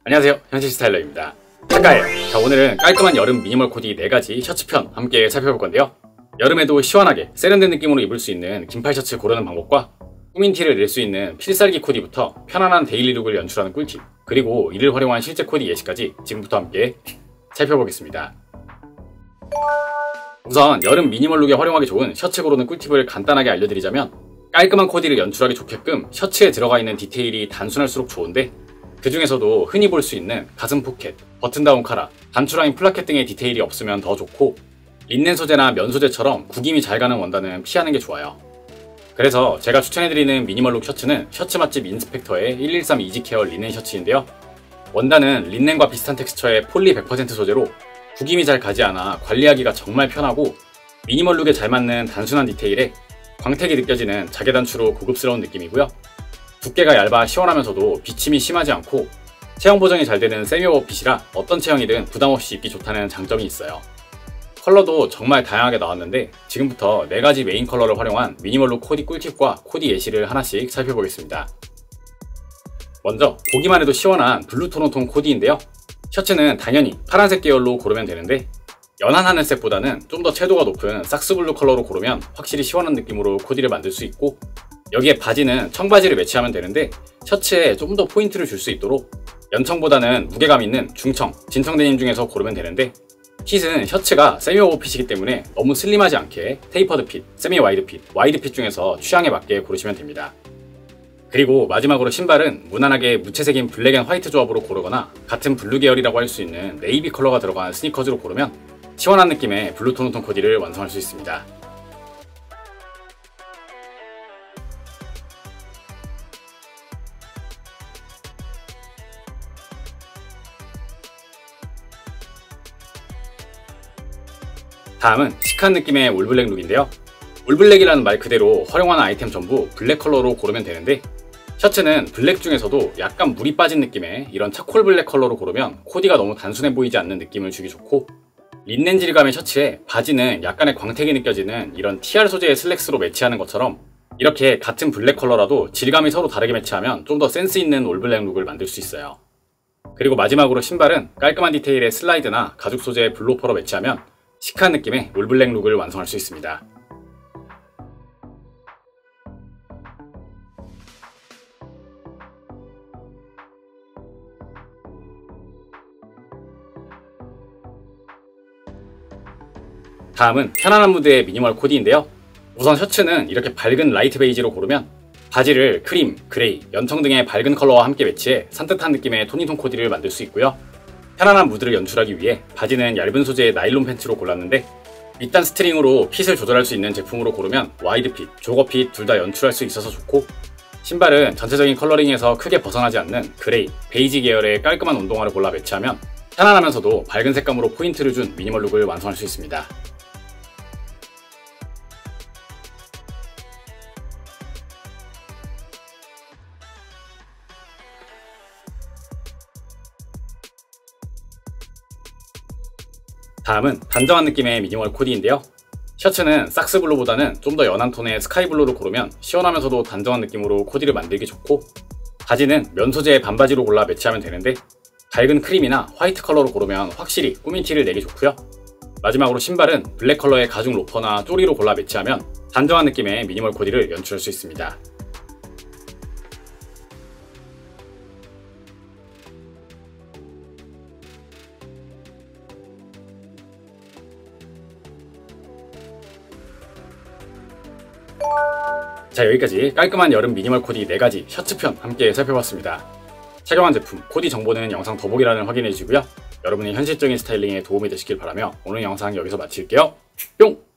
안녕하세요, 현실 스타일러입니다. 작가예요. 자, 오늘은 깔끔한 여름 미니멀 코디 4가지 셔츠편 함께 살펴볼 건데요. 여름에도 시원하게 세련된 느낌으로 입을 수 있는 긴팔 셔츠 고르는 방법과 꾸민 티를 낼 수 있는 필살기 코디부터 편안한 데일리 룩을 연출하는 꿀팁, 그리고 이를 활용한 실제 코디 예시까지 지금부터 함께 살펴보겠습니다. 우선 여름 미니멀 룩에 활용하기 좋은 셔츠 고르는 꿀팁을 간단하게 알려드리자면, 깔끔한 코디를 연출하기 좋게끔 셔츠에 들어가 있는 디테일이 단순할수록 좋은데, 그 중에서도 흔히 볼 수 있는 가슴 포켓, 버튼다운 카라, 단추라인 플라켓 등의 디테일이 없으면 더 좋고, 린넨 소재나 면 소재처럼 구김이 잘 가는 원단은 피하는 게 좋아요. 그래서 제가 추천해드리는 미니멀룩 셔츠는 셔츠 맛집 인스펙터의 113 이지케어 린넨 셔츠인데요. 원단은 린넨과 비슷한 텍스처의 폴리 100% 소재로 구김이 잘 가지 않아 관리하기가 정말 편하고, 미니멀룩에 잘 맞는 단순한 디테일에 광택이 느껴지는 자개 단추로 고급스러운 느낌이고요. 두께가 얇아 시원하면서도 비침이 심하지 않고 체형 보정이 잘 되는 세미 오버핏이라 어떤 체형이든 부담없이 입기 좋다는 장점이 있어요. 컬러도 정말 다양하게 나왔는데, 지금부터 4가지 메인 컬러를 활용한 미니멀룩 코디 꿀팁과 코디 예시를 하나씩 살펴보겠습니다. 먼저 보기만 해도 시원한 블루 톤 코디인데요. 셔츠는 당연히 파란색 계열로 고르면 되는데, 연한 하늘색보다는 좀 더 채도가 높은 삭스블루 컬러로 고르면 확실히 시원한 느낌으로 코디를 만들 수 있고, 여기에 바지는 청바지를 매치하면 되는데, 셔츠에 좀 더 포인트를 줄 수 있도록 연청보다는 무게감 있는 중청, 진청 데님 중에서 고르면 되는데, 핏은 셔츠가 세미 오버핏이기 때문에 너무 슬림하지 않게 테이퍼드 핏, 세미 와이드 핏, 와이드 핏 중에서 취향에 맞게 고르시면 됩니다. 그리고 마지막으로 신발은 무난하게 무채색인 블랙 앤 화이트 조합으로 고르거나 같은 블루 계열이라고 할 수 있는 네이비 컬러가 들어간 스니커즈로 고르면 시원한 느낌의 블루 톤 코디를 완성할 수 있습니다. 다음은 시크한 느낌의 올블랙 룩인데요. 올블랙이라는 말 그대로 활용하는 아이템 전부 블랙 컬러로 고르면 되는데, 셔츠는 블랙 중에서도 약간 물이 빠진 느낌의 이런 차콜 블랙 컬러로 고르면 코디가 너무 단순해 보이지 않는 느낌을 주기 좋고, 린넨 질감의 셔츠에 바지는 약간의 광택이 느껴지는 이런 TR 소재의 슬랙스로 매치하는 것처럼, 이렇게 같은 블랙 컬러라도 질감이 서로 다르게 매치하면 좀 더 센스 있는 올블랙 룩을 만들 수 있어요. 그리고 마지막으로 신발은 깔끔한 디테일의 슬라이드나 가죽 소재의 블로퍼로 매치하면 시크한 느낌의 올블랙 룩을 완성할 수 있습니다. 다음은 편안한 무드의 미니멀 코디인데요. 우선 셔츠는 이렇게 밝은 라이트 베이지로 고르면, 바지를 크림, 그레이, 연청 등의 밝은 컬러와 함께 매치해 산뜻한 느낌의 토니톤 코디를 만들 수 있고요. 편안한 무드를 연출하기 위해 바지는 얇은 소재의 나일론 팬츠로 골랐는데, 밑단 스트링으로 핏을 조절할 수 있는 제품으로 고르면 와이드 핏, 조거 핏 둘 다 연출할 수 있어서 좋고, 신발은 전체적인 컬러링에서 크게 벗어나지 않는 그레이, 베이지 계열의 깔끔한 운동화를 골라 매치하면 편안하면서도 밝은 색감으로 포인트를 준 미니멀 룩을 완성할 수 있습니다. 다음은 단정한 느낌의 미니멀 코디인데요. 셔츠는 삭스블루보다는 좀 더 연한 톤의 스카이블루로 고르면 시원하면서도 단정한 느낌으로 코디를 만들기 좋고, 바지는 면 소재의 반바지로 골라 매치하면 되는데, 밝은 크림이나 화이트 컬러로 고르면 확실히 꾸민 티를 내기 좋고요. 마지막으로 신발은 블랙 컬러의 가죽 로퍼나 쪼리로 골라 매치하면 단정한 느낌의 미니멀 코디를 연출할 수 있습니다. 자, 여기까지 깔끔한 여름 미니멀 코디 4가지 셔츠편 함께 살펴봤습니다. 착용한 제품, 코디 정보는 영상 더보기란을 확인해주시고요. 여러분의 현실적인 스타일링에 도움이 되시길 바라며 오늘 영상 여기서 마칠게요. 뿅!